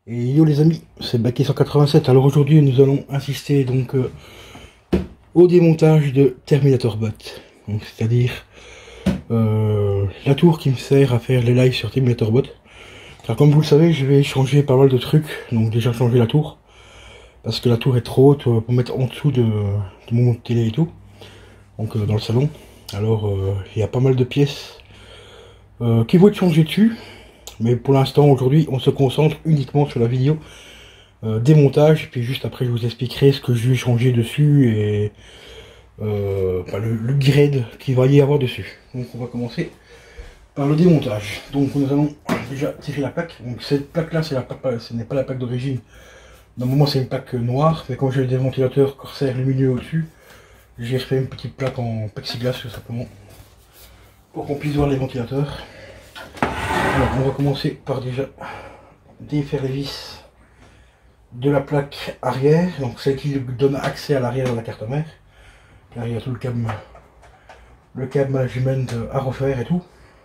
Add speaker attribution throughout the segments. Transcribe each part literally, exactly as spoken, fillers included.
Speaker 1: Et yo les amis, c'est Baquet cent quatre-vingt-sept. Alors aujourd'hui nous allons assister donc euh, au démontage de Terminator Bot. Donc c'est-à-dire euh, la tour qui me sert à faire les lives sur Terminator Bot. Car comme vous le savez, je vais changer pas mal de trucs. Donc déjà changer la tour. Parce que la tour est trop haute pour mettre en dessous de, de mon télé et tout. Donc euh, dans le salon. Alors euh, il y a pas mal de pièces euh, qui vont être changées dessus. Mais pour l'instant, aujourd'hui, on se concentre uniquement sur la vidéo euh, démontage. Puis juste après, je vous expliquerai ce que je vais changer dessus et euh, enfin, le, le grade qu'il va y avoir dessus. Donc on va commencer par le démontage. Donc nous allons déjà tirer la plaque. Donc cette plaque-là, c'est la plaque, ce n'est pas la plaque d'origine. Normalement, c'est une plaque noire. Mais comme j'ai des ventilateurs Corsair lumineux au-dessus, j'ai refait une petite plaque en plexiglas tout simplement pour qu'on puisse voir les ventilateurs. Alors on va commencer par déjà défaire les vis de la plaque arrière, donc celle qui donne accès à l'arrière de la carte mère. Là il y a tout le câble, le câble management à refaire et tout.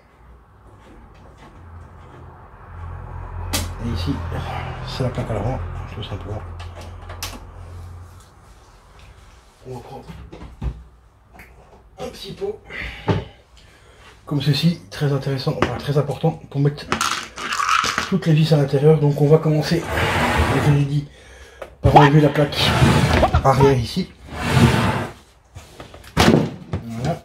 Speaker 1: Et ici c'est la plaque à l'avant, tout simplement. On va prendre un petit pot comme ceci, très intéressant, enfin, très important pour mettre toutes les vis à l'intérieur. Donc on va commencer, comme je l'ai dit, par enlever la plaque arrière ici. Voilà.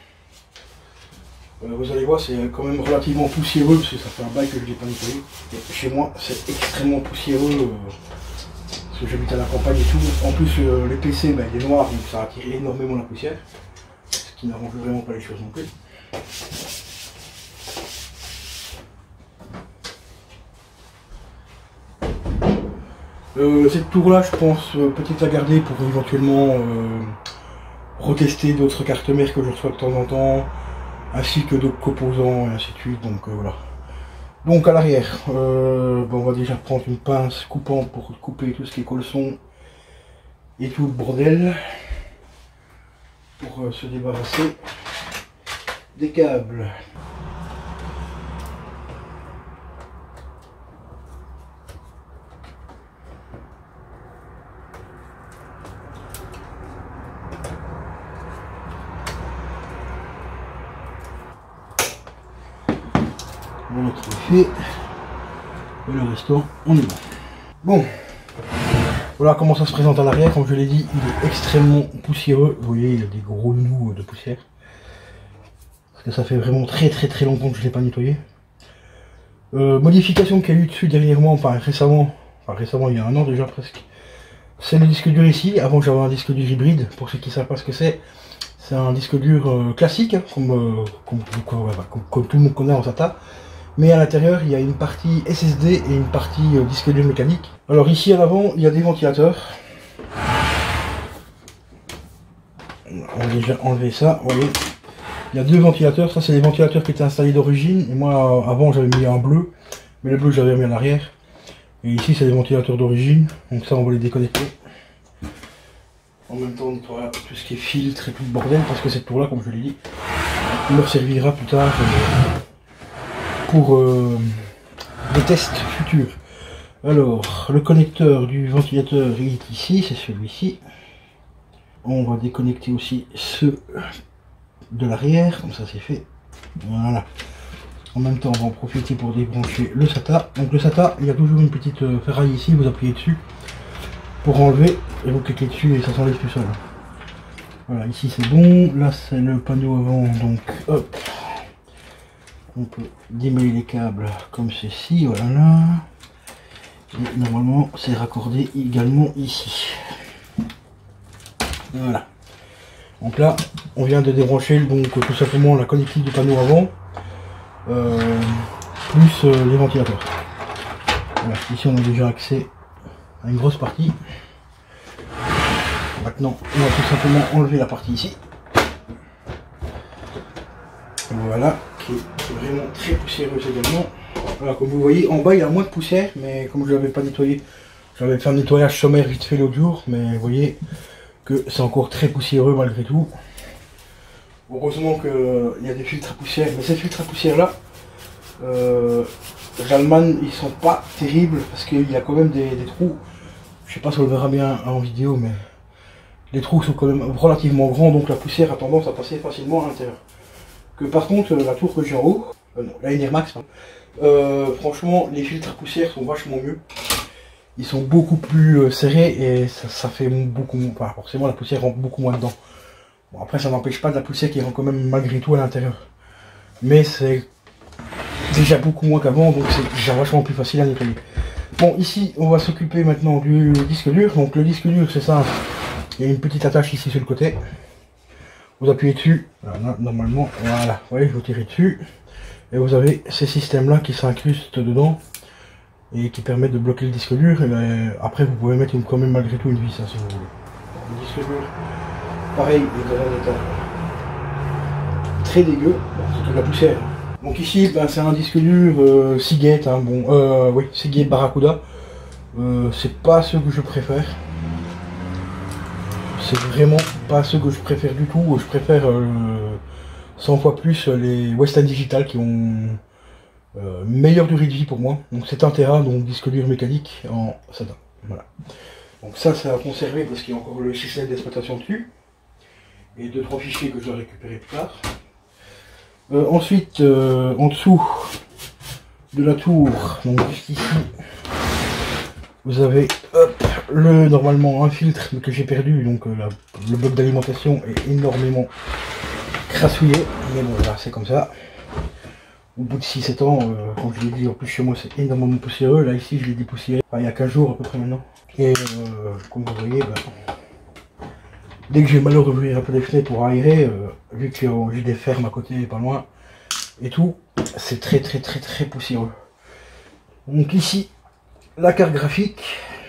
Speaker 1: Euh, vous allez voir, c'est quand même relativement poussiéreux parce que ça fait un bail que je ne l'ai pas nettoyé. Et chez moi, c'est extrêmement poussiéreux euh, parce que j'habite à la campagne et tout. En plus, euh, le P C, ben, il est noir, donc ça attire énormément la poussière, ce qui n'arrange vraiment pas les choses non plus. Euh, cette tour là je pense euh, peut-être la garder pour éventuellement euh, retester d'autres cartes mères que je reçois de temps en temps, ainsi que d'autres composants et ainsi de suite. Donc euh, voilà. Donc à l'arrière, euh, bon, on va déjà prendre une pince coupante pour couper tout ce qui est colson et tout le bordel, pour euh, se débarrasser des câbles. Bon, notre fait, et le restant on est bon. Bon, voilà comment ça se présente à l'arrière. Comme je l'ai dit, il est extrêmement poussiéreux. Vous voyez, il y a des gros nœuds de poussière. Parce que ça fait vraiment très très très longtemps que je ne l'ai pas nettoyé. Euh, modification qu'il y a eu dessus dernièrement, enfin récemment, enfin récemment il y a un an déjà presque. C'est le disque dur ici. Avant j'avais un disque dur hybride, pour ceux qui ne savent pas ce que c'est. C'est un disque dur euh, classique, hein, comme, euh, comme, comme, comme, comme tout le monde connaît en SATA. Mais à l'intérieur, il y a une partie S S D et une partie euh, disque dur mécanique. Alors ici à l'avant, il y a des ventilateurs. On va déjà enlever ça, vous voyez. Il y a deux ventilateurs, ça c'est les ventilateurs qui étaient installés d'origine. Et moi avant j'avais mis un bleu, mais le bleu j'avais mis à l'arrière. Et ici c'est les ventilateurs d'origine, donc ça on va les déconnecter. En même temps on nettoiera tout ce qui est filtre et tout le bordel, parce que cette tour là, comme je l'ai dit, il leur servira plus tard euh, pour euh, des tests futurs. Alors le connecteur du ventilateur est ici, c'est celui-ci. On va déconnecter aussi ceux de l'arrière, comme ça c'est fait. Voilà. En même temps on va en profiter pour débrancher le SATA. Donc le SATA, il y a toujours une petite euh, ferraille ici, vous appuyez dessus pour enlever et vous cliquez dessus et ça s'enlève tout seul. Voilà, ici c'est bon. Là c'est le panneau avant, donc hop, on peut démêler les câbles comme ceci. Voilà, et normalement c'est raccordé également ici. Voilà. Donc là, on vient de débrancher donc tout simplement la connectique du panneau avant, euh, plus euh, les ventilateurs. Voilà, ici on a déjà accès à une grosse partie. Maintenant, on va tout simplement enlever la partie ici. Voilà, qui est vraiment très poussiéreuse également. Voilà, comme vous voyez, en bas il y a moins de poussière, mais comme je ne l'avais pas nettoyé, j'avais fait un nettoyage sommaire vite fait l'autre jour, mais vous voyez que c'est encore très poussiéreux malgré tout. Heureusement qu'il y a des filtres à poussière, mais ces filtres à poussière là, euh, Jalman, ils sont pas terribles parce qu'il y a quand même des, des trous. Je sais pas si on le verra bien en vidéo, mais les trous sont quand même relativement grands, donc la poussière a tendance à passer facilement à l'intérieur. Que par contre, la tour que j'ai en haut, euh, non, la Enermax, hein, euh, franchement, les filtres à poussière sont vachement mieux. Ils sont beaucoup plus euh, serrés et ça, ça fait beaucoup moins. Enfin, forcément, la poussière rentre beaucoup moins dedans. Bon, après, ça n'empêche pas de la poussière qui rentre quand même malgré tout à l'intérieur. Mais c'est déjà beaucoup moins qu'avant, donc c'est déjà vachement plus facile à nettoyer. Bon, ici, on va s'occuper maintenant du disque dur. Donc, le disque dur, c'est ça. Il y a une petite attache ici sur le côté. Vous appuyez dessus. Voilà, normalement, voilà. Vous voyez, vous tirez dessus. Et vous avez ces systèmes-là qui s'incrustent dedans et qui permettent de bloquer le disque dur. Et ben, après, vous pouvez mettre une, quand même malgré tout une vis, hein, si vous voulez. Le disque dur, pareil, il est dans un état très dégueu. C'est de la poussière. Donc ici, ben, c'est un disque dur euh, Seagate, hein, bon, euh, oui, Seagate Barracuda. Euh, c'est pas ce que je préfère. C'est vraiment pas ce que je préfère du tout. Je préfère euh, cent fois plus les Western Digital qui ont euh, meilleure durée de vie pour moi. Donc c'est un téra, donc disque dur mécanique en SATA. Voilà. Donc ça, c'est à conserver parce qu'il y a encore le système d'exploitation dessus. Et deux trois fichiers que je dois récupérer plus tard. Euh, ensuite, euh, en dessous de la tour, donc juste ici, vous avez hop, le normalement un filtre que j'ai perdu, donc euh, la, le bloc d'alimentation est énormément crassouillé, mais bon voilà, c'est comme ça. Au bout de six sept ans, euh, comme je l'ai dit, en plus chez moi c'est énormément poussiéreux. Là ici je l'ai dépoussiéré enfin, il y a quinze jours à peu près maintenant. Et euh, comme vous voyez, bah, dès que j'ai le malheur d'ouvrir un peu les fenêtres pour aérer, euh, vu que euh, j'ai des fermes à côté, pas loin, et tout, c'est très très très très poussiéreux. Donc ici, la carte graphique,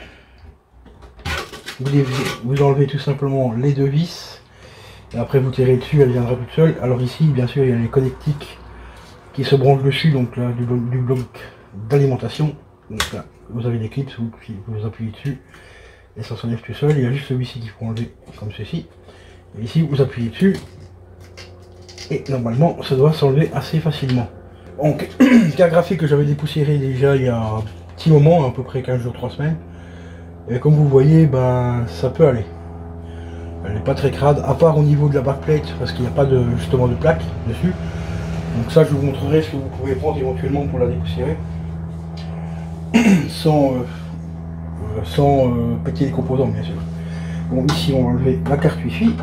Speaker 1: vous, les, vous enlevez tout simplement les deux vis, et après vous tirez dessus, elle viendra toute seule. Alors ici, bien sûr, il y a les connectiques qui se branchent dessus, donc là, du, du bloc d'alimentation. Donc là, vous avez des clips, vous, vous appuyez dessus, et ça s'enlève tout seul. Il y a juste celui-ci qu'il faut enlever, comme ceci. Et ici, vous appuyez dessus, et normalement, ça doit s'enlever assez facilement. Donc, carte graphique que j'avais dépoussiéré déjà il y a un petit moment, à peu près quinze jours, trois semaines. Et comme vous voyez, ben ça peut aller. Elle n'est pas très crade, à part au niveau de la backplate, parce qu'il n'y a pas de justement de plaque dessus. Donc ça, je vous montrerai ce que vous pouvez prendre éventuellement pour la dépoussiérer. sans euh, sans euh, péter les composants, bien sûr. Bon, ici, on va enlever la carte Wi-Fi.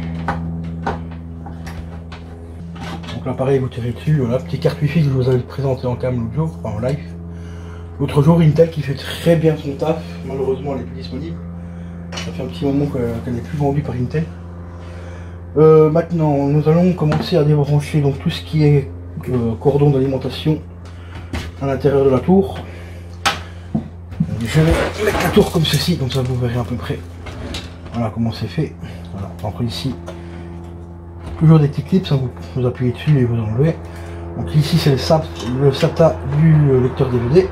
Speaker 1: Donc là, pareil, vous tirez dessus. Voilà, petite carte Wi-Fi que je vous avais présenté en cam l'autre jour, enfin en live. L'autre jour, Intel qui fait très bien son taf. Malheureusement, elle n'est plus disponible. Ça fait un petit moment qu'elle n'est plus vendue par Intel. Euh, maintenant, nous allons commencer à débrancher donc tout ce qui est euh, cordon d'alimentation à l'intérieur de la tour. Je vais mettre la tour comme ceci, comme ça vous verrez à peu près. Voilà comment c'est fait. Voilà. Après ici, toujours des petits clips, hein, vous, vous appuyez dessus et vous enlevez. Donc ici c'est le, le SATA du lecteur D V D.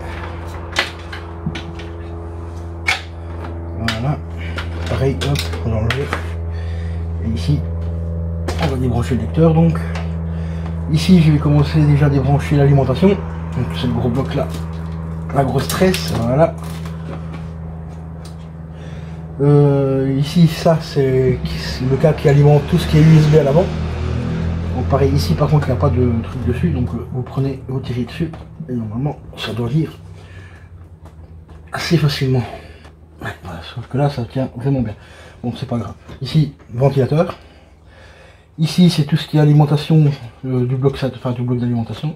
Speaker 1: Voilà. Pareil, hop, vous enlevez. Et ici, on va débrancher le lecteur. Donc ici, je vais commencer déjà à débrancher l'alimentation. Donc c'est le gros bloc là, la grosse tresse. Voilà. Euh, ici, ça c'est le câble qui alimente tout ce qui est U S B à l'avant. Donc pareil, ici par contre il n'y a pas de truc dessus, donc euh, vous prenez, vous tirez dessus, et normalement ça doit lire assez facilement. Ouais, voilà, sauf que là ça tient vraiment bien. Bon, c'est pas grave. Ici, ventilateur. Ici c'est tout ce qui est alimentation euh, du bloc, enfin du bloc d'alimentation.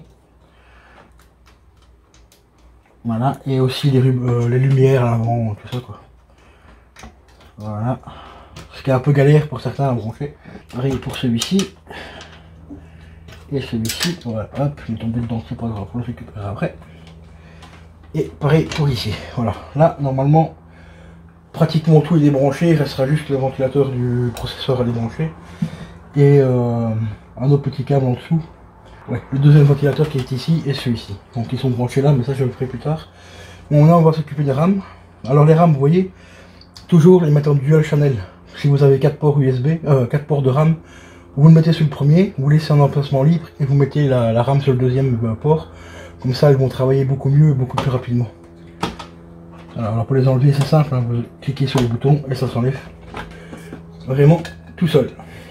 Speaker 1: Voilà, et aussi les, euh, les lumières à l'avant, tout ça quoi. Voilà. Ce qui est un peu galère pour certains à brancher. Pareil pour celui-ci. Et celui-ci, voilà, hop, il est tombé dedans, c'est pas grave, on le récupérera après. Et pareil pour ici, voilà. Là, normalement, pratiquement tout est débranché, il restera juste le ventilateur du processeur à débrancher. Et euh, un autre petit câble en dessous. Ouais, le deuxième ventilateur qui est ici et celui-ci. Donc ils sont branchés là, mais ça je le ferai plus tard. Bon, là on va s'occuper des rames. Alors les rames, vous voyez, toujours les mettre en dual channel. Si vous avez quatre ports U S B, euh, quatre ports de RAM, vous le mettez sur le premier, vous laissez un emplacement libre et vous mettez la, la RAM sur le deuxième port. Comme ça, elles vont travailler beaucoup mieux, beaucoup plus rapidement. Alors, alors pour les enlever, c'est simple, hein, vous cliquez sur les boutons et ça s'enlève. Vraiment tout seul.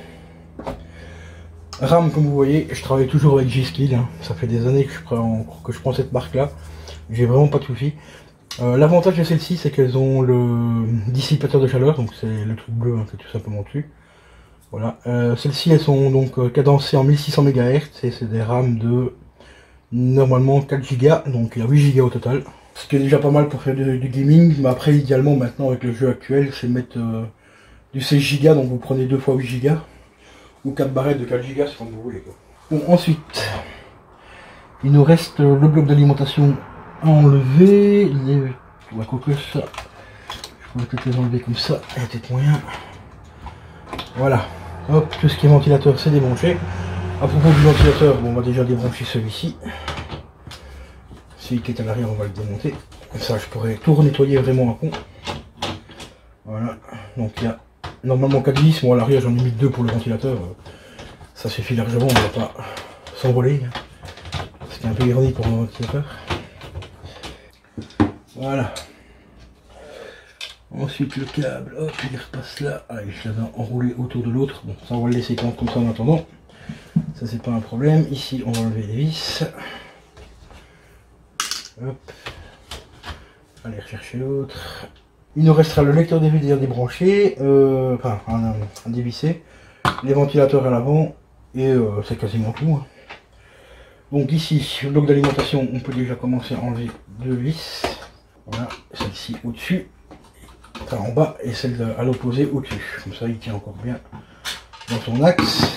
Speaker 1: RAM, comme vous voyez, je travaille toujours avec G-Skill, hein. Ça fait des années que je prends, que je prends cette marque-là. J'ai vraiment pas de soucis. Euh, L'avantage de celle-ci, c'est qu'elles ont le dissipateur de chaleur, donc c'est le truc bleu hein, qui est tout simplement dessus. Voilà. Euh, Celles-ci, elles sont donc euh, cadencées en mille six cents mégahertz et c'est des RAM de normalement quatre giga, donc il y a huit giga au total. Ce qui est déjà pas mal pour faire du, du gaming, mais après, idéalement, maintenant avec le jeu actuel, c'est mettre euh, du seize giga, donc vous prenez deux fois huit giga, ou quatre barrettes de quatre giga, c'est comme vous voulez. Quoi. Bon, ensuite, il nous reste le bloc d'alimentation à enlever. Les... Ouais, quoi que ça, je pourrais peut-être les enlever comme ça, il y a peut-être moyen. Voilà, hop, tout ce qui est ventilateur, c'est débranché. À propos du ventilateur, bon, on va déjà débrancher celui-ci. Celui qui est à l'arrière, on va le démonter. Comme ça, je pourrais tout renettoyer vraiment à fond. Voilà, donc il y a normalement quatre vis, moi à l'arrière j'en ai mis deux pour le ventilateur, ça suffit largement, on ne va pas s'envoler, ce qui est un peu ironique pour un ventilateur. Voilà. Ensuite le câble, hop, il repasse là, allez, je l'avais enroulé autour de l'autre, bon ça on va le laisser comme ça en attendant, ça c'est pas un problème. Ici on va enlever les vis, hop, allez rechercher l'autre. Il nous restera le lecteur D V D à débrancher, euh, enfin un, un dévissé, les ventilateurs à l'avant et euh, c'est quasiment tout. Hein. Donc ici, le bloc d'alimentation, on peut déjà commencer à enlever deux vis. Voilà, celle-ci au-dessus, enfin en bas et celle à l'opposé au-dessus. Comme ça, il tient encore bien dans son axe.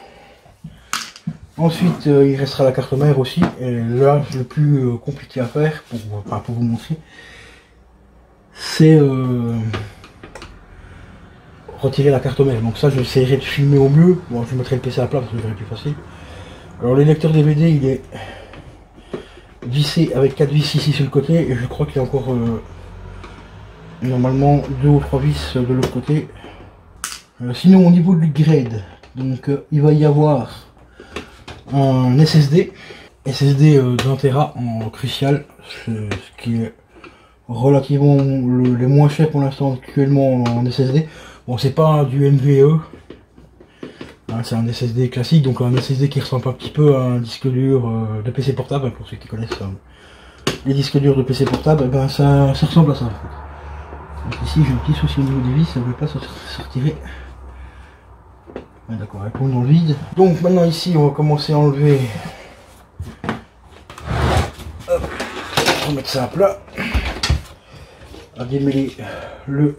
Speaker 1: Ensuite, euh, il restera la carte mère aussi. Et là, le plus euh, compliqué à faire, pour, enfin, pour vous montrer, c'est euh, retirer la carte mère. Donc ça, j'essaierai de filmer au mieux. Bon, je mettrai le P C à plat parce que c'est plus facile. Alors le lecteur D V D, il est vissé avec quatre vis ici sur le côté et je crois qu'il y a encore euh, normalement deux ou trois vis de l'autre côté. Euh, sinon, au niveau du grade, donc euh, il va y avoir un S S D, S S D euh, d'un téra en crucial, ce qui est relativement le, le moins cher pour l'instant actuellement en S S D. Bon, c'est pas du M V E, hein, c'est un S S D classique, donc un S S D qui ressemble un petit peu à un disque dur euh, de P C portable, hein, pour ceux qui connaissent hein, les disques durs de P C portable, ben ça, ça ressemble à ça en fait. Donc ici j'ai un petit souci au niveau des vis, ça ne veut pas se retirer. Ouais, d'accord, elle tourne dans le vide. Donc maintenant ici on va commencer à enlever. Hop, on va mettre ça à plat. À démêler le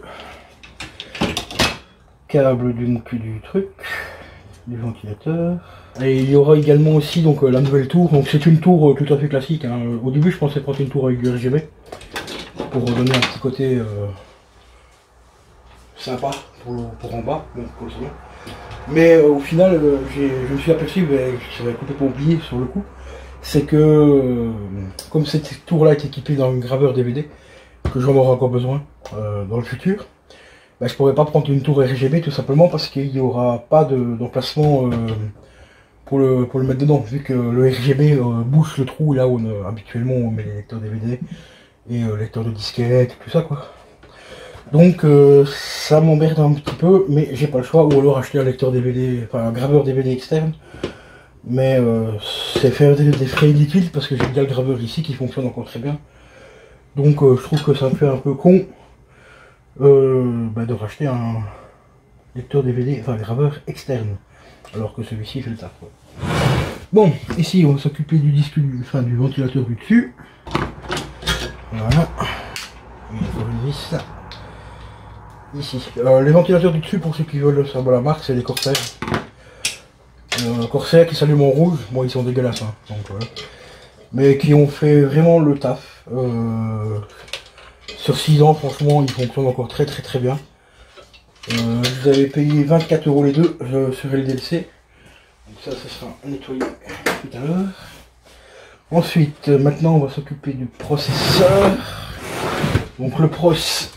Speaker 1: câble du, du truc, du ventilateur. Et il y aura également aussi donc la nouvelle tour. Donc c'est une tour euh, tout à fait classique. Hein. Au début je pensais prendre une tour avec du R G B pour donner un petit côté euh, sympa pour, pour en bas, bon, pour le salon. Mais euh, au final euh, je me suis aperçu, j'avais complètement oublié sur le coup, c'est que euh, comme cette tour là est équipée d'un graveur D V D, que j'en aurai encore besoin euh, dans le futur, bah, je pourrais pas prendre une tour R G B tout simplement parce qu'il n'y aura pas d'emplacement de, euh, pour, le, pour le mettre dedans, vu que le R G B euh, bouche le trou là où on, euh, habituellement on met les lecteurs D V D et euh, lecteurs de disquettes, tout ça quoi. Donc euh, ça m'emmerde un petit peu, mais j'ai pas le choix, ou alors acheter un lecteur D V D, enfin un graveur D V D externe. Mais euh, c'est faire des, des frais inutiles parce que j'ai déjà le graveur ici qui fonctionne encore très bien. Donc euh, je trouve que ça me fait un peu con euh, bah, de racheter un lecteur D V D, enfin graveur externe, alors que celui-ci fait le taf. Bon, ici on va s'occuper du disque, du, enfin du ventilateur du dessus. Voilà. Il y a encore une vis. Ici. Euh, les ventilateurs du dessus, pour ceux qui veulent savoir la marque, c'est les Corsair. Euh, Corsair qui s'allument en rouge, bon ils sont dégueulasses, hein, donc voilà. Mais qui ont fait vraiment le taf. Euh, sur six ans, franchement, ils fonctionnent encore très très très bien. Euh, vous avez payé vingt-quatre euros les deux euh, sur L D L C. Donc ça, ça sera nettoyé tout à l'heure. Ensuite, euh, maintenant, on va s'occuper du processeur. Donc le pros.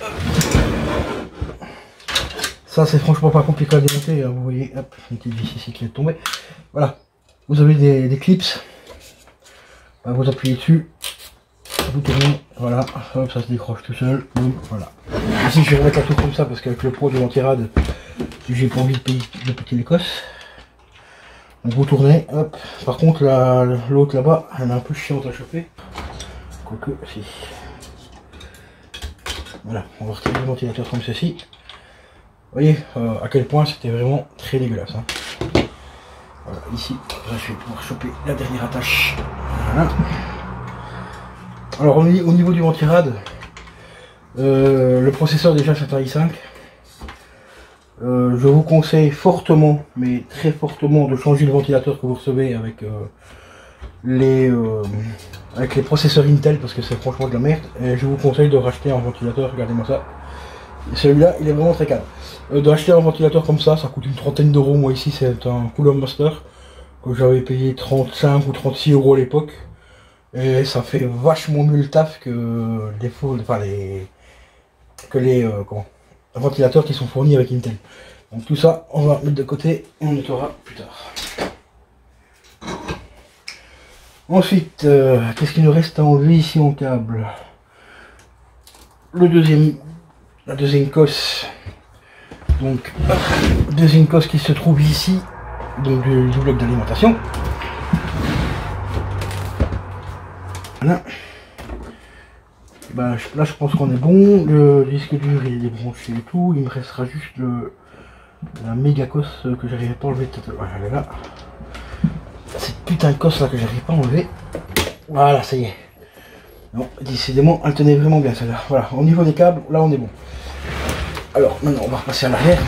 Speaker 1: Ça, c'est franchement pas compliqué à démonter. Hein, vous voyez, hop, une petite vis ici qui est tombée. Voilà. Vous avez des, des clips. vous appuyez dessus, vous tournez, voilà, hop, ça se décroche tout seul, boum, voilà. Ici je vais remettre la tour comme ça parce qu'avec le poids de l'antirad, j'ai pas envie de, payer, de péter l'Écosse. Donc vous tournez, hop. Par contre l'autre là, là-bas, elle est un peu chiante à choper. Quoique, si. Voilà, on va retirer le ventilateur comme ceci. Vous voyez euh, à quel point c'était vraiment très dégueulasse. Hein. Voilà, ici, là, je vais pouvoir choper la dernière attache. Voilà. Alors au niveau du ventirad, euh, le processeur déjà c'est un i cinq. Euh, je vous conseille fortement, mais très fortement, de changer le ventilateur que vous recevez avec euh, les euh, avec les processeurs Intel parce que c'est franchement de la merde. Et je vous conseille de racheter un ventilateur. Regardez-moi ça. Celui-là, il est vraiment très calme. Euh, de racheter un ventilateur comme ça, ça coûte une trentaine d'euros. Moi ici, c'est un Coulomb Master que j'avais payé trente-cinq ou trente-six euros à l'époque. Et ça fait vachement mieux le taf que les faux, enfin les que les euh, comment, ventilateurs qui sont fournis avec Intel. Donc tout ça, on va mettre de côté et on nettoiera plus tard. Ensuite, euh, qu'est-ce qu'il nous reste à enlever ici en câble? Le deuxième, la deuxième cosse. Donc, hop, deuxième cosse qui se trouve ici, donc du, du bloc d'alimentation. Voilà. Ben, là, je pense qu'on est bon. Le disque dur il est débranché et tout. Il me restera juste le la méga cosse que j'arrivais pas à enlever. Voilà, elle est là. Cette putain de cosse là que j'arrive pas à enlever. Voilà, ça y est. Non, décidément, elle tenait vraiment bien celle-là. Voilà, au niveau des câbles, là on est bon. Alors maintenant, on va repasser à l'arrière,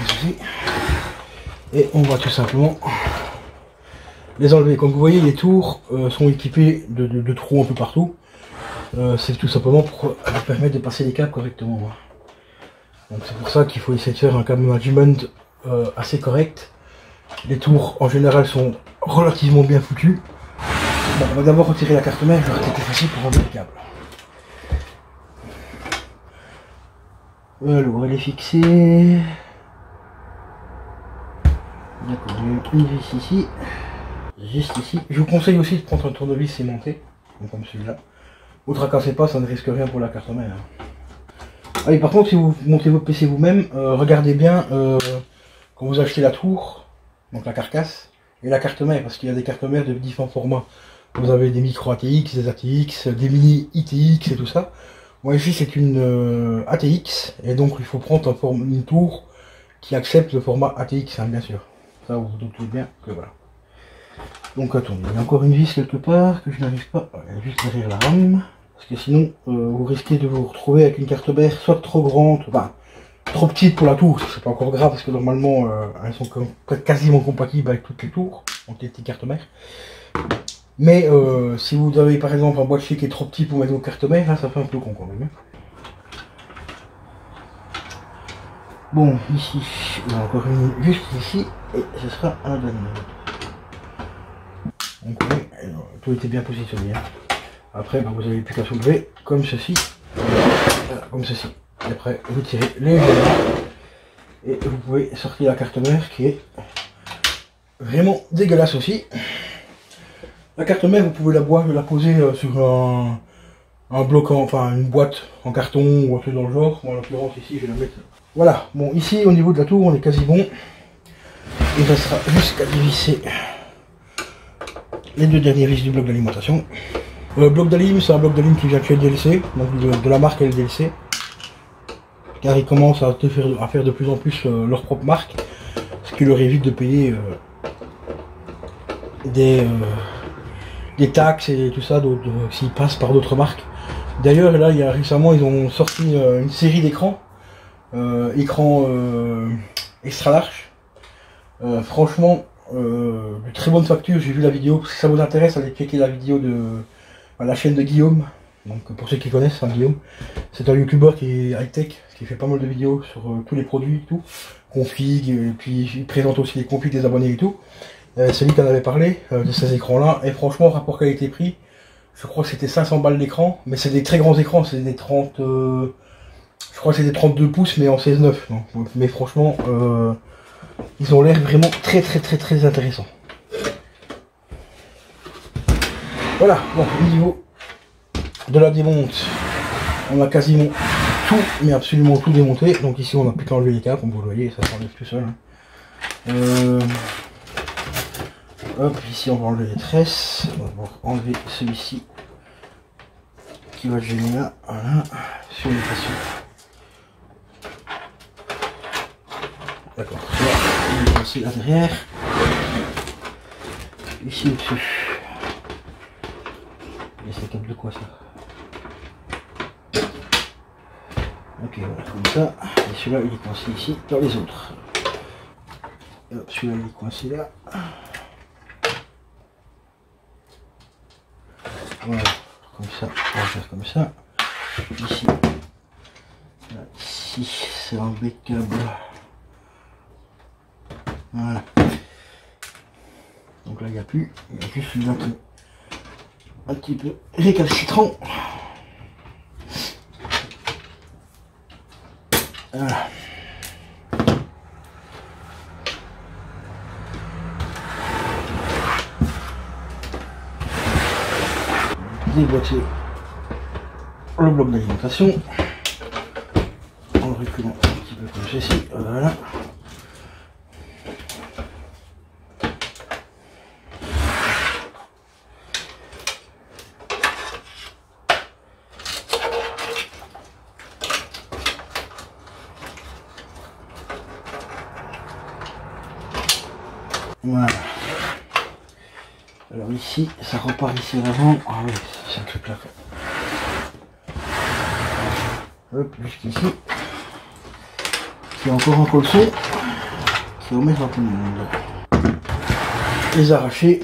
Speaker 1: et on va tout simplement les enlever. Comme vous voyez, les tours euh, sont équipés de, de, de trous un peu partout. Euh, c'est tout simplement pour leur permettre de passer les câbles correctement. Donc c'est pour ça qu'il faut essayer de faire un câble management euh, assez correct. Les tours en général sont relativement bien foutus. Bon, on va d'abord retirer la carte mère, j'aurais été facile pour enlever le câble. Alors elle est fixée. D'accord, il y a une vis ici. Juste ici. Je vous conseille aussi de prendre un tournevis aimanté, comme celui-là. Vous ne tracassez pas, ça ne risque rien pour la carte mère. Ah oui, par contre, si vous montez votre P C vous-même, euh, regardez bien euh, quand vous achetez la tour, donc la carcasse, et la carte mère, parce qu'il y a des cartes mères de différents formats. Vous avez des micro A T X, des A T X, des mini I T X et tout ça. Moi ici c'est une euh, A T X, et donc il faut prendre un form une tour qui accepte le format A T X, hein, bien sûr. Ça vous vous doutez bien que voilà. Donc attendez, il y a encore une vis quelque part que je n'arrive pas, elle est juste derrière la rame. Parce que sinon, euh, vous risquez de vous retrouver avec une carte mère soit trop grande, enfin, trop petite pour la tour. C'est pas encore grave parce que normalement, euh, elles sont quasiment compatibles avec toutes les tours, donc les petites cartes mères. Mais euh, si vous avez par exemple un boîtier qui est trop petit pour mettre vos cartes mères, là ça fait un peu con quand même. Bon, ici, il y a encore une juste ici, et ce sera un dernier. Donc oui, tout était bien positionné. Hein. Après, ben, vous n'avez plus qu'à soulever comme ceci, voilà, comme ceci. Et après, vous tirez légèrement et vous pouvez sortir la carte mère qui est vraiment dégueulasse aussi. La carte mère, vous pouvez la boire, la poser euh, sur un, un bloc, en, enfin une boîte en carton ou un truc dans le genre. Moi, en l'occurrence ici, je vais la mettre. Voilà. Bon, ici au niveau de la tour, on est quasi bon. Il restera juste qu'à dévisser les deux dernières vis du bloc d'alimentation. Le euh, bloc d'alim, c'est un bloc d'alim qui vient de chez L D L C, donc de, de la marque L D L C. Car ils commencent à, faire, à faire de plus en plus euh, leur propre marque, ce qui leur évite de payer euh, des, euh, des taxes et tout ça s'ils passent par d'autres marques. D'ailleurs, là, il y a récemment, ils ont sorti euh, une série d'écrans, euh, écran euh, extra large. Euh, franchement, euh, de très bonne facture. J'ai vu la vidéo. Si ça vous intéresse, allez checker la vidéo de la chaîne de Guillaume. Donc pour ceux qui connaissent, hein, Guillaume, c'est un youtubeur qui est high-tech, qui fait pas mal de vidéos sur euh, tous les produits et tout, config, et puis il présente aussi les configs des abonnés et tout. Euh, c'est lui qui en avait parlé euh, de ces écrans là, et franchement, rapport qualité-prix, je crois que c'était cinq cents balles l'écran, mais c'est des très grands écrans, c'est des trente, euh, je crois que c'est des trente-deux pouces, mais en seize neuf. Mais franchement, euh, ils ont l'air vraiment très très très très intéressants. Voilà, bon, au niveau de la démonte, on a quasiment tout, mais absolument tout démonté. Donc ici, on n'a plus qu'à enlever les câbles, comme vous le voyez, ça s'enlève tout seul. Hein. Euh... Hop, ici, on va enlever les tresses. On va enlever celui-ci qui va gêner là, voilà, sur les pressions. D'accord, là, on va passer là derrière. Ici au-dessus. Et c'est câble de quoi ça? Ok, voilà, comme ça. Et celui-là, il est coincé ici, dans les autres. Celui-là, il est coincé là. Voilà, comme ça, on va faire comme ça. Ici, là, ici, c'est un bec câble. Voilà. Donc là, il n'y a plus, il y a juste celui-là qui est un petit peu récalcitrant. Voilà. Déboîter le bloc d'alimentation en le reculant un petit peu comme ceci. Voilà. Voilà. Alors ici, ça repart ici à l'avant. Ah oui, c'est un truc là. Hop, jusqu'ici. Il y a encore un colson qui va mettre dans tout le monde. Les arracher.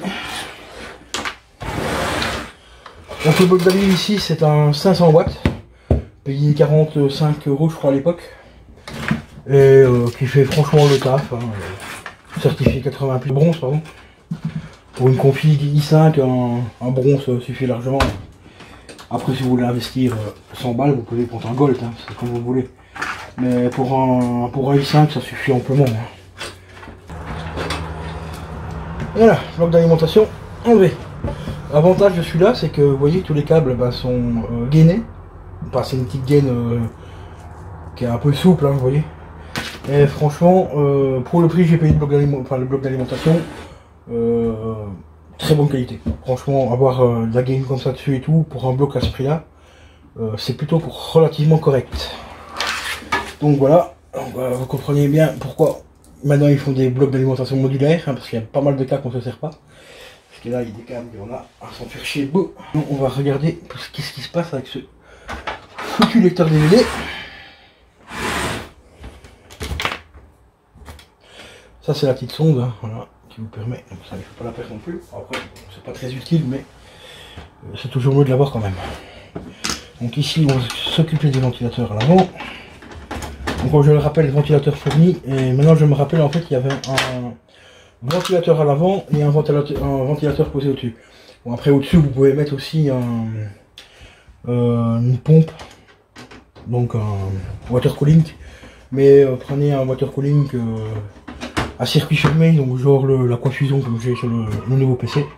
Speaker 1: Donc le bloc d'avis ici, c'est un cinq cents watts. Payé quarante-cinq euros je crois à l'époque. Et euh, qui fait franchement le taf. Hein. Certifié quatre-vingts plus bronze, pardon. Pour une config i cinq, un, un bronze suffit largement. Après, si vous voulez investir cent balles, vous pouvez prendre un gold, hein, c'est comme vous voulez. Mais pour un, pour un i cinq, ça suffit amplement. Hein. Voilà, bloc d'alimentation enlevé. L'avantage de celui-là, c'est que vous voyez, tous les câbles bah, sont euh, gainés. Enfin, c'est une petite gaine euh, qui est un peu souple, hein, vous voyez. Et franchement, euh, pour le prix, j'ai payé le bloc d'alimentation. Euh, très bonne qualité. Franchement, avoir euh, de la gaine comme ça dessus et tout, pour un bloc à ce prix-là, euh, c'est plutôt pour relativement correct. Donc voilà, donc, euh, vous comprenez bien pourquoi maintenant ils font des blocs d'alimentation modulaires, hein, parce qu'il y a pas mal de cas qu'on ne se sert pas. Parce que là, il y a des câbles, il y en a à s'en faire chier. Bon, donc, on va regarder qu'est-ce qui se passe avec ce foutu lecteur D V D. Ça c'est la petite sonde, hein, voilà, qui vous permet, donc ça ne faut pas la perdre non plus. Après, c'est pas très utile, mais euh, c'est toujours mieux de l'avoir quand même. Donc ici, on va s'occuper des ventilateurs à l'avant. Donc je le rappelle, ventilateur fourni, et maintenant je me rappelle en fait qu'il y avait un ventilateur à l'avant et un ventilateur, un ventilateur posé au-dessus. Bon, après au-dessus, vous pouvez mettre aussi un, euh, une pompe, donc un water cooling, mais euh, prenez un water cooling euh, à circuit fermé, donc genre le, la coiffusion comme j'ai sur le, le nouveau P C.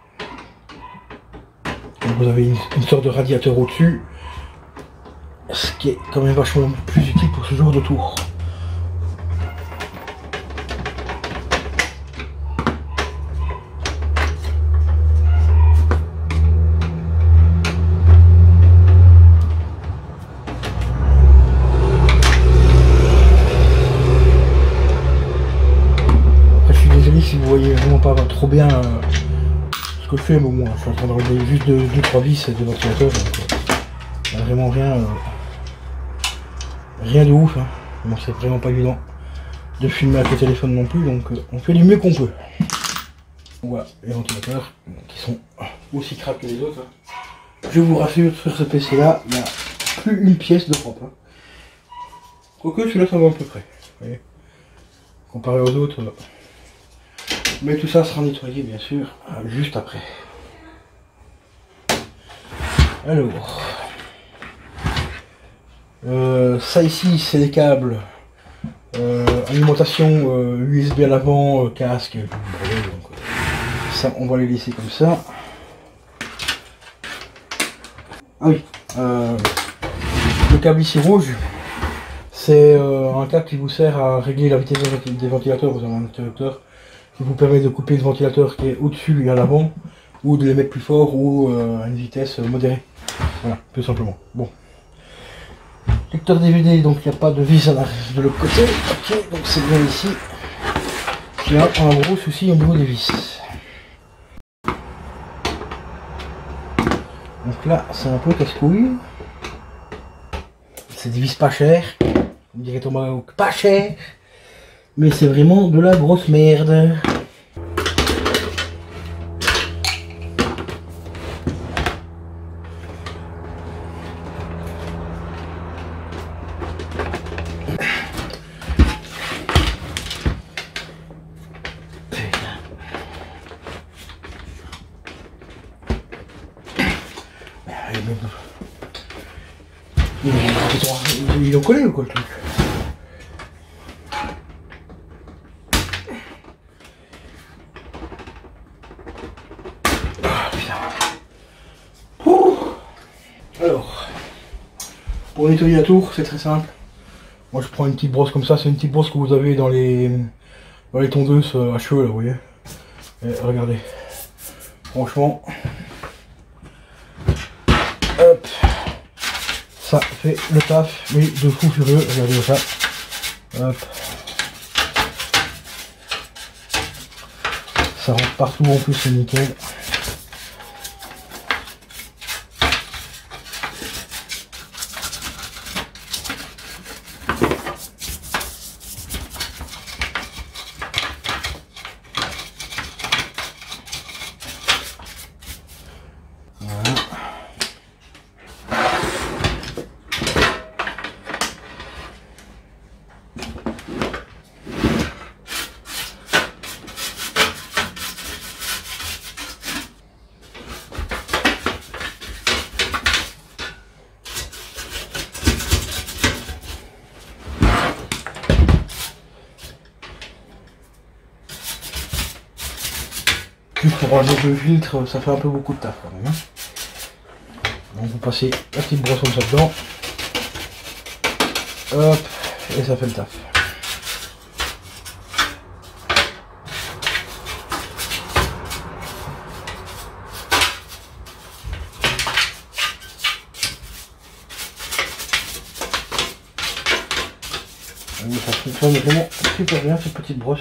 Speaker 1: Donc vous avez une, une sorte de radiateur au-dessus, ce qui est quand même vachement plus utile pour ce genre de tour. Si vous voyez vraiment pas trop bien euh, ce que je fais, mais moi je suis en train d'enlever juste deux trois vis de ventilateur, donc euh, vraiment rien euh, rien de ouf, hein. Bon, c'est vraiment pas évident de filmer avec le téléphone non plus, donc euh, on fait du mieux qu'on peut. Voilà les ventilateurs qui sont aussi crades que les autres, hein. Je vous rassure, sur ce P C là il n'y a plus une pièce de propre, hein. Quoique celui-là ça va à peu près, vous voyez, comparé aux autres. Euh, Mais tout ça sera nettoyé bien sûr juste après. Alors, euh, ça ici c'est les câbles euh, alimentation euh, U S B à l'avant, euh, casque. Donc, euh, ça on va les laisser comme ça. Ah oui, euh, le câble ici rouge, c'est euh, un câble qui vous sert à régler la vitesse des ventilateurs. Vous avez un interrupteur qui vous permet de couper le ventilateur qui est au-dessus et à l'avant, ou de les mettre plus fort ou euh, à une vitesse modérée. Voilà, tout simplement. Bon. Lecteur D V D, donc il n'y a pas de vis à la, de l'autre côté. Ok, donc c'est bien ici. Il y a un gros souci au niveau des vis. Donc là, c'est un peu casse-couille. C'est des vis pas chères. On dirait Tomahawk, pas cher. Mais c'est vraiment de la grosse merde. Ils ont collé ou quoi le truc? Ah putain. Ouh. Alors, pour nettoyer la tour, c'est très simple. Moi je prends une petite brosse comme ça, c'est une petite brosse que vous avez dans les dans les tondeuses à cheveux là, vous voyez. Et regardez. Franchement. Hop. Ça fait le taf, mais de fou furieux, regardez ça. Hop. Ça rentre partout en plus, c'est nickel. Pour enlever le filtre, ça fait un peu beaucoup de taf quand même. Hein. Donc vous passez la petite brosse comme ça dedans. Hop, et ça fait le taf. Ça fonctionne vraiment super bien cette petite brosse.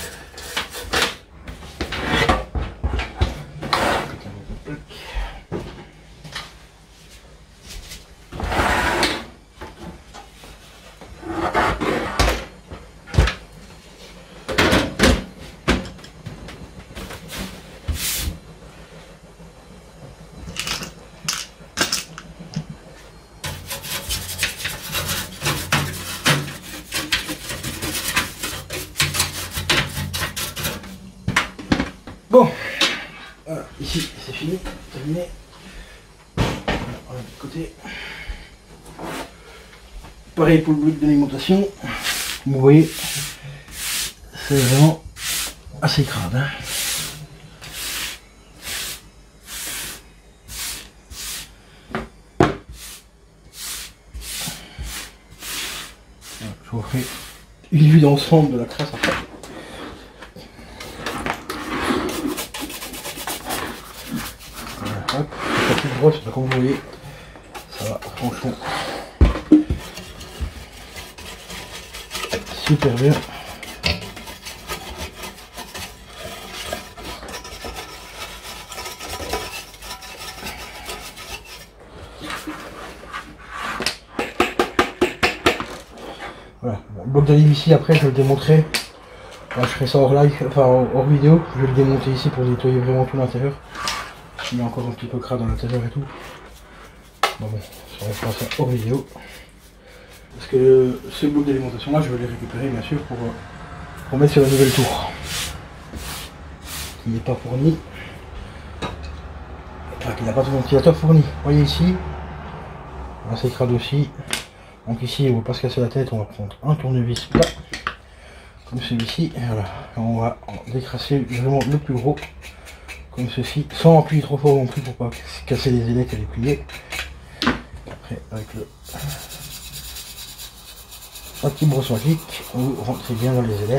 Speaker 1: Bon, voilà, ici c'est fini, terminé. On va de côté. Pareil pour le bloc d'alimentation. Vous voyez, c'est vraiment assez crade. Hein. Je vous ferai une vue d'ensemble de la crasse après. Hop, la petite brosse, comme vous voyez, ça va franchement super bien. Voilà, le bloc d'alive ici, après je vais le démontrer. Là, je ferai ça hors live, enfin hors vidéo. Je vais le démonter ici pour nettoyer vraiment tout l'intérieur. Il y a encore un petit peu crade dans l'intérieur et tout. Bon, bon, on fera ça hors vidéo. Parce que ce bloc d'alimentation là, je vais les récupérer bien sûr pour, pour mettre sur la nouvelle tour. Qui n'est pas fourni. Enfin, qui n'a pas de ventilateur fourni. Vous voyez ici, là c'est crade aussi. Donc ici, on ne va pas se casser la tête, on va prendre un tournevis plat. Comme celui-ci. Et voilà. Et on va en décrasser vraiment le plus gros. Comme ceci, sans appuyer trop fort non plus pour pas casser les ailettes et les plier. après avec le un petit brosse magique, vous rentrez bien dans les ailettes.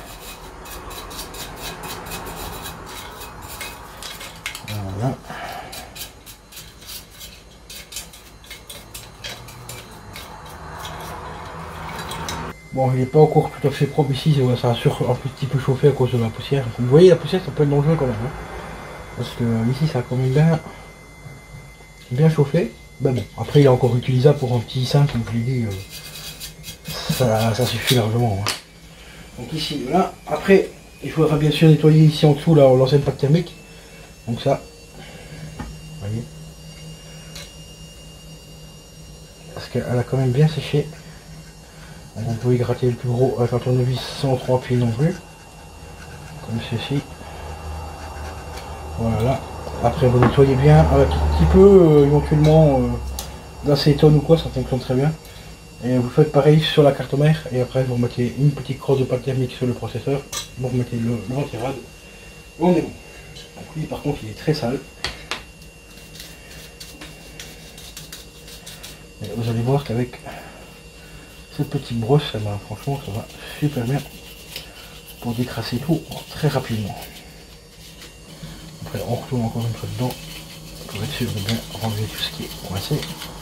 Speaker 1: Voilà. Bon, il n'est pas encore tout à fait propre ici, ça a sur un petit peu chauffé à cause de la poussière. Vous voyez, la poussière, ça peut être dangereux quand même. Hein, parce que ici, ça a quand même bien, bien chauffé. Ben bon, après, il est encore utilisable pour un petit sein, comme je l'ai dit. Euh, ça, ça suffit largement. Hein. Donc ici, voilà. Après, il faudra bien sûr nettoyer ici en dessous l'ancienne pâte thermique. Donc ça, vous voyez. Parce qu'elle a quand même bien séché. Vous pouvez gratter le plus gros avec un tournevis sans trop appuyer non plus. Comme ceci. Voilà. Après vous nettoyez bien avec un petit peu euh, éventuellement euh, d'acétone ou quoi, ça fonctionne très bien. Et vous faites pareil sur la carte mère et après vous remettez une petite crosse de pâte thermique sur le processeur. Vous remettez le, le ventirad. Et on est bon. Donc lui par contre il est très sale. Et vous allez voir qu'avec cette petite brosse, eh ben, franchement ça va super bien pour décrasser tout très rapidement. Après on retourne encore une fois dedans pour être sûr de bien enlever tout ce qui est coincé.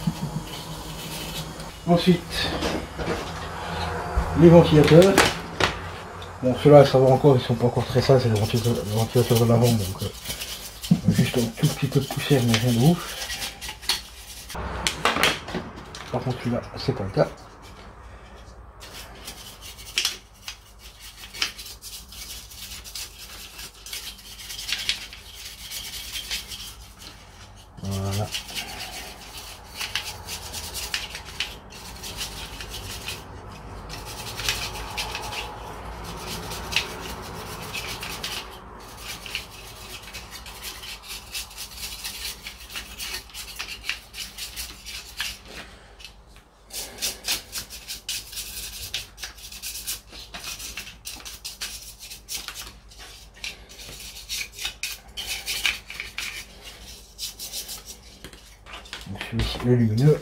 Speaker 1: Ensuite les ventilateurs. Bon ceux-là ça va encore, ils sont pas encore très sales, c'est les ventilateurs, les ventilateurs de l'avant, donc euh, juste un tout petit peu de poussière mais rien de ouf. Par contre celui-là c'est pas le cas. Voilà. Celui-ci le lumineux.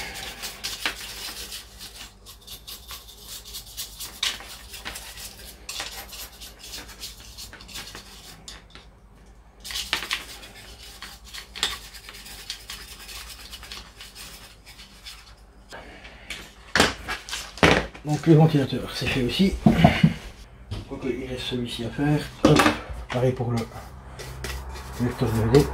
Speaker 1: Donc le ventilateur c'est fait aussi. Donc il reste celui-ci à faire. Hop. Pareil pour le lecteur D V D.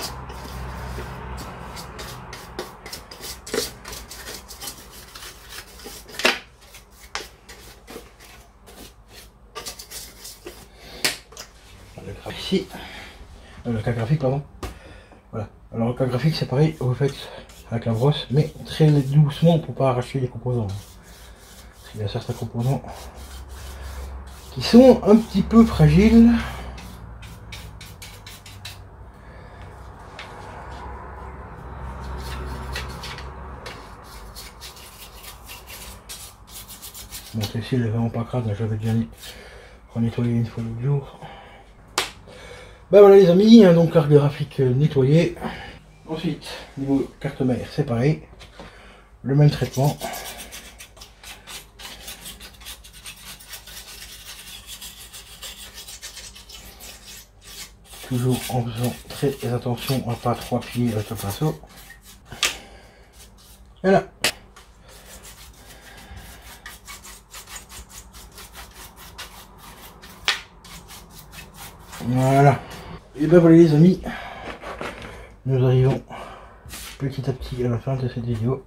Speaker 1: Ici, euh, le cas graphique pardon. Voilà. Alors le cas graphique c'est pareil, vous faites avec la brosse, mais très doucement pour pas arracher les composants. Parce qu'il y a certains composants qui sont un petit peu fragiles. Bon celle-ci elle est vraiment pas crade, j'avais déjà nettoyé une fois l'autre jour. Ben voilà les amis, hein, donc carte graphique nettoyée. Ensuite, niveau carte mère, c'est pareil. Le même traitement. Toujours en faisant très attention à ne pas trop appuyer avec le pinceau. Voilà. Voilà. Et ben voilà les amis, nous arrivons petit à petit à la fin de cette vidéo.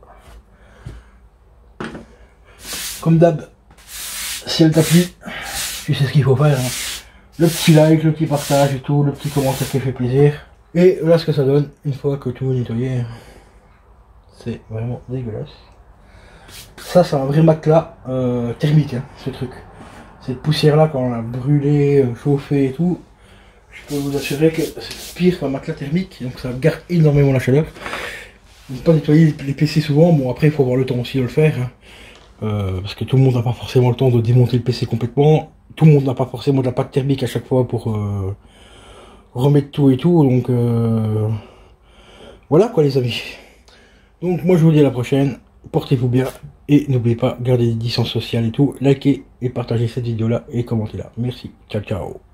Speaker 1: Comme d'hab, si elle t'a plu, tu sais ce qu'il faut faire. Hein. Le petit like, le petit partage et tout, le petit commentaire qui fait plaisir. Et voilà ce que ça donne une fois que tout est nettoyé. C'est vraiment dégueulasse. Ça c'est un vrai matelas euh, thermique, hein, ce truc. Cette poussière là quand on l'a brûlé, chauffé et tout. Je peux vous assurer que c'est pire qu'un matelas thermique, donc ça garde énormément la chaleur. Ne pas nettoyer les P C souvent, bon après il faut avoir le temps aussi de le faire, hein. euh, parce que tout le monde n'a pas forcément le temps de démonter le P C complètement, tout le monde n'a pas forcément de la pâte thermique à chaque fois pour euh, remettre tout et tout, donc euh, voilà quoi les amis. Donc moi je vous dis à la prochaine, portez-vous bien, et n'oubliez pas, gardez des distances sociales et tout, likez et partagez cette vidéo là, et commentez-la. Merci, ciao ciao.